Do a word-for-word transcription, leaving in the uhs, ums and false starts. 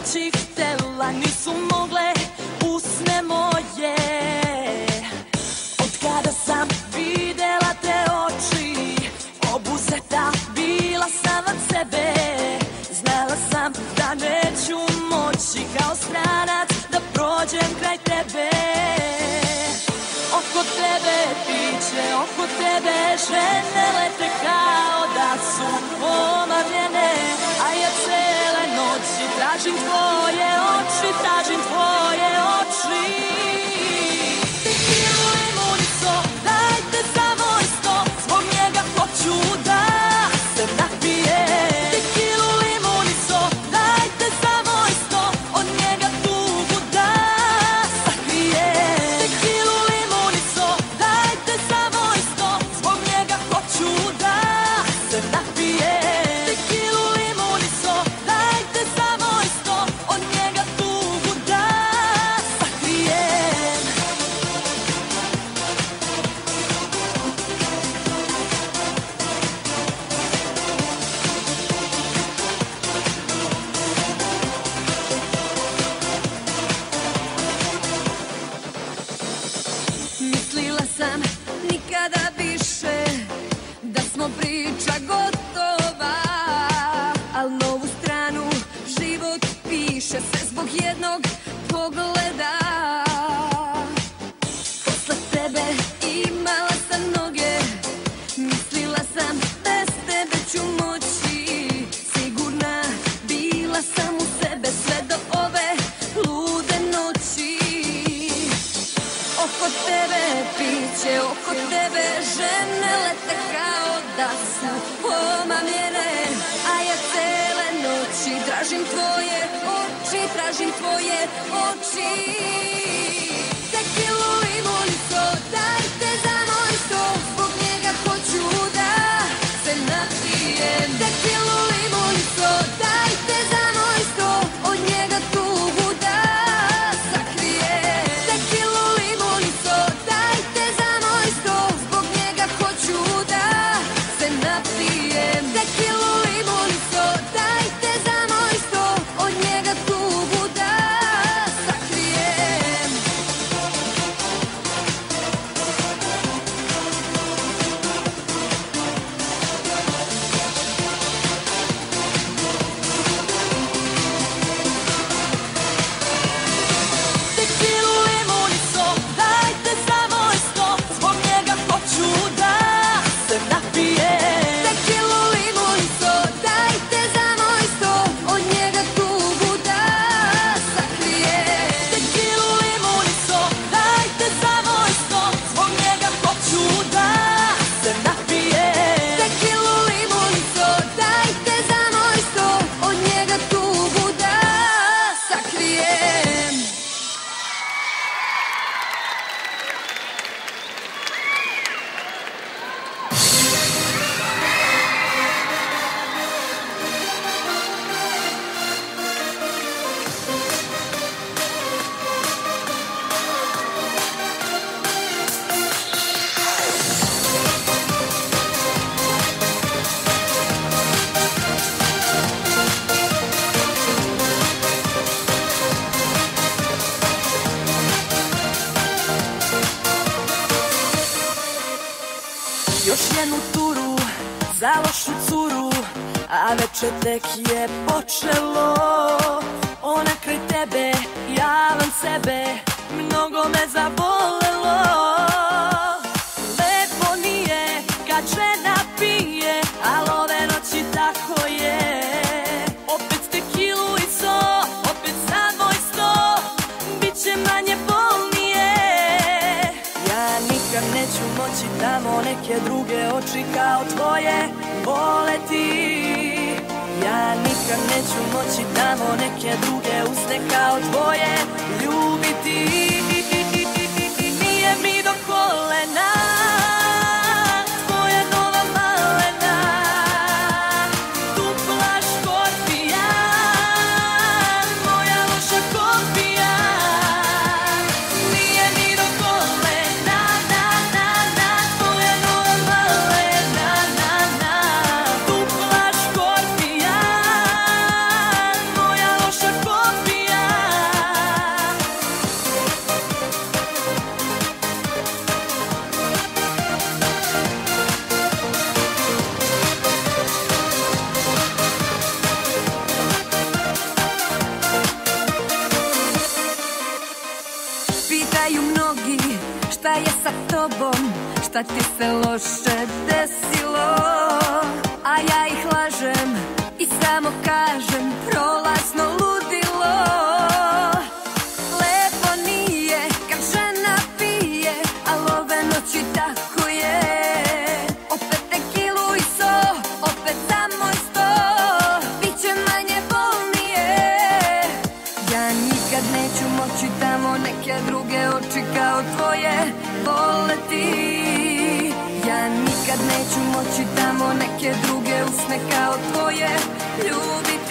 reći htela, nisu mogle usne moje. Od kada sam videla te oči, obuzeta bila sam od sebe. Znala sam da neću moći kao stranac da prođem kraj tebe. Oko tebe piće, oko tebe žene lete kao da su omamljene. A ja cele noći tražim tvoje oči, tražim tvoje oči. Tekilu limunico, dajte samo isto, zbog njega hoću da se napijem. Tekilu limunico, dajte samo isto, od njega tugu da sakrijem. Tekilu limunico, dajte samo isto, zbog njega hoću da se napijem. Tekilu limunico, dajte samo isto, od njega tugu da sakrijem. Mislila sam nikada više da smo priča gotova, al novu stranu život piše se zbog jednog pogleda. Posle tebe imala sam noge, mislila sam bez tebe ću moći. Sigurna bila sam u sebe sve do ove lude noći. Oko tebe piće, oko tebe žene lete kao da su omamljene. A ja cele noći tražim tvoje oči, tražim tvoje oči. Tekilu limunico, dajte samo isto, zbog njega hoću da se napijem. Tekilu limunico, dajte samo isto, od njega tugu da sakrijem. Tekilu limunico, dajte samo isto, zbog njega hoću da se napijem. Tekilu limunico, dajte samo isto, od njega tugu da sakrijem. Tekilu limunico, dajte samo isto, zbog njega hoću da se napijem. Tekilu limunico, dajte samo isto, od njega tugu da sakrijem. Tekilu limunico, dajte samo isto, zbog njega hoću da se napijem. Tekilu limunico, dajte samo isto, od njega tugu da sakrijem. Još jednu turu za lošu curu, a večer tek je počelo. Ona kraj tebe, ja vam sebe, mnogo me zabolelo. Lepo nije kad žena pije, al ove noći tako je. Opet tekilu i so, opet samo isto, bit će manje bolnije. Ja nikad neću moći tamo neke druge oči kao tvoje voleti. Ja nikad neću moći tamo neke druge usne kao tvoje ljubiti. Nije mi do kolena tvoja nova malena, dupla škorpija, moja loša kopija. Nije mi do kolena, na, na, na, tvoja nova malena, na, na, dupla škorpija, moja loša kopija. sa tobom, šta ti se loše desilo. A ja ih lažem i samo kažem prolazno ludilo. Lepo nije kad žena pije, al ove noći tako je. Opet tekilu i so, opet samo i sto, biće manje bolnije. Ja nikad neću moći tamo neke druge oči kao tvoje voleti. Ja nikad neću moći tamo neke druge usne kao tvoje ljubiti.